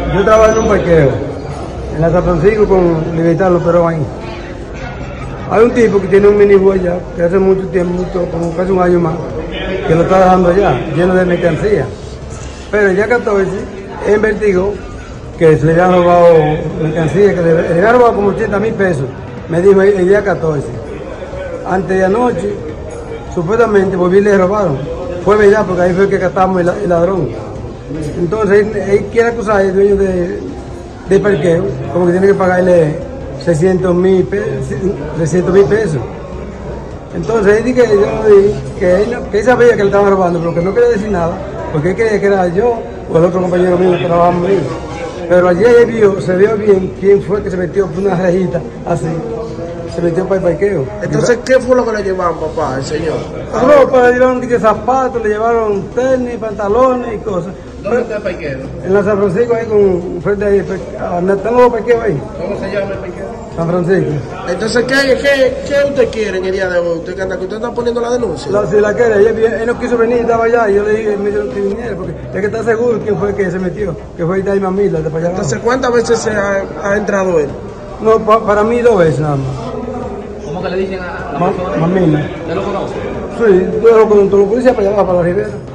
Yo trabajo en un parqueo, en la San Francisco con Libertad Los Perros ahí. Hay un tipo que tiene un minibús allá, que hace mucho tiempo, como casi un año más, que lo está dejando allá, lleno de mercancía. Pero el día 14, él investigó que se le habían robado mercancía, que le habían robado como 80.000 pesos. Me dijo el día 14. Antes de anoche, supuestamente, volví y le robaron. Fue verdad, porque ahí fue que catamos el ladrón. Entonces, él quiere acusar al dueño de parqueo, como que tiene que pagarle 600.000 pesos. Entonces, él dice que él sabía que le estaban robando, pero que no quería decir nada, porque él creía que era yo o el otro compañero mío que trabajamos ahí. Pero ayer él se vio bien quién fue que se metió por una rejita así. Se metió para el parqueo. Entonces, ¿qué fue lo que le llevaron, papá, el señor? Ropa, le llevaron zapatos, le llevaron tenis, pantalones y cosas. ¿Dónde está el parqueo? En la San Francisco, ahí frente ahí, están los parqueos ahí. ¿Cómo se llama el parqueo? San Francisco. Entonces, ¿qué usted quiere en el día de hoy? ¿Usted está poniendo la denuncia? Si la quiere, él no quiso venir, estaba allá, y yo le dije que viniera, porque hay que estar seguro quién fue que se metió, que fue Itaí Mamila, de para allá. Entonces, ¿cuántas veces se ha entrado él? No, para mí 2 veces nada más. ¿Cómo que le dicen a la persona? Mamila. ¿Usted lo conoce? Sí, yo lo conozco, lo policía para allá, para la Ribera.